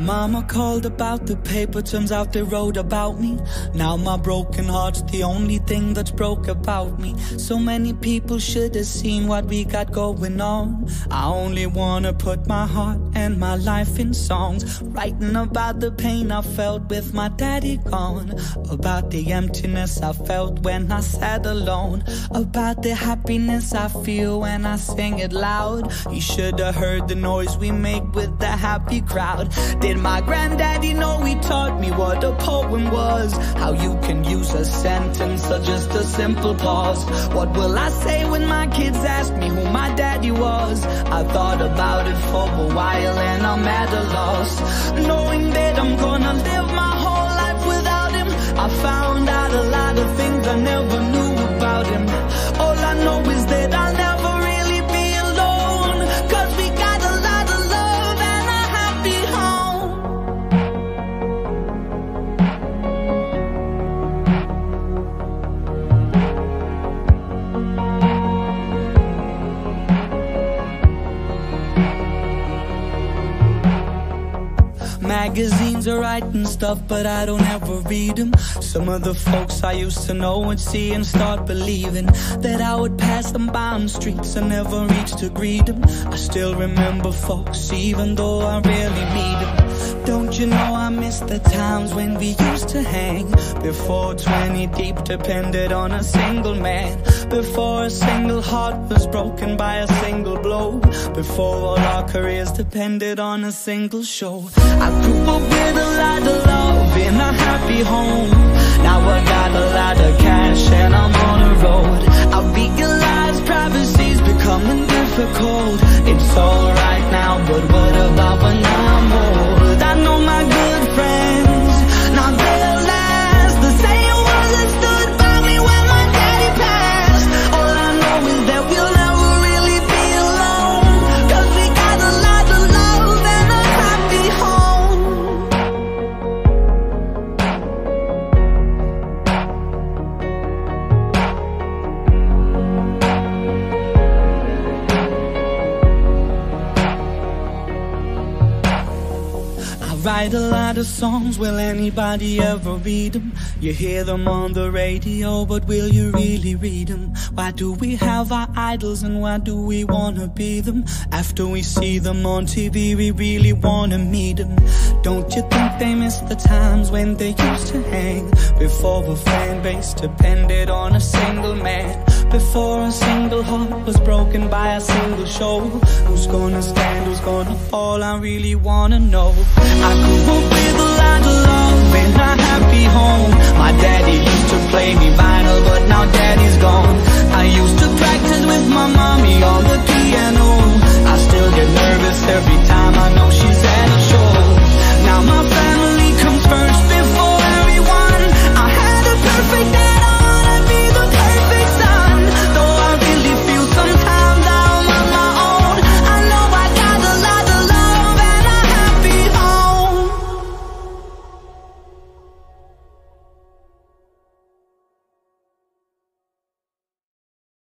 Mama called about the paper, turns out they wrote about me. Now my broken heart's the only thing that's broke about me. So many people should have seen what we got going on. I only wanna put my heart and my life in songs, writing about the pain I felt with my daddy gone, about the emptiness I felt when I sat alone, about the happiness I feel when I sing it loud. You should have heard the noise we make with the happy crowd. Did my granddaddy know he taught me what a poem was? How you can use a sentence or just a simple pause. What will I say when my kids ask me who my daddy was? I thought about it for a while and I'm at a loss, knowing that I'm gonna live my whole life without him. I found out a lot of things I never knew about him. All I know is that I'll never really be alone, 'cause we got a lot of love and a happy home. Magazines are writing stuff, but I don't ever read them. Some of the folks I used to know would see and start believing that I would pass them by on the streets and never reach to greet them. I still remember folks, even though I rarely meet them. Don't you know I miss the times when we used to hang, before 20 deep depended on a single man, before a single heart was broken by a single blow, before all our careers depended on a single show. I grew up with a lot of love in a happy home. Now I got a lot of cash and I'm on the road. I realize privacy's becoming difficult. It's alright now, but what about when I'm old? I know my good friends, now they'll last. The same ones that stood by me when my daddy passed. All I know is that we'll never really be alone, 'cause we got a lot of love and a happy home. Write a lot of songs, will anybody ever read them? You hear them on the radio, but will you really read them? Why do we have our idols and why do we wanna be them? After we see them on TV, we really wanna meet them. Don't you think they miss the times when they used to hang, before a fan base depended on a single man, before a single heart was broken by a single show? Who's gonna stand, who's gonna fall? I really wanna know. I grew up with a lot of love in a happy home. My daddy used to play me vinyl, but now daddy's gone. I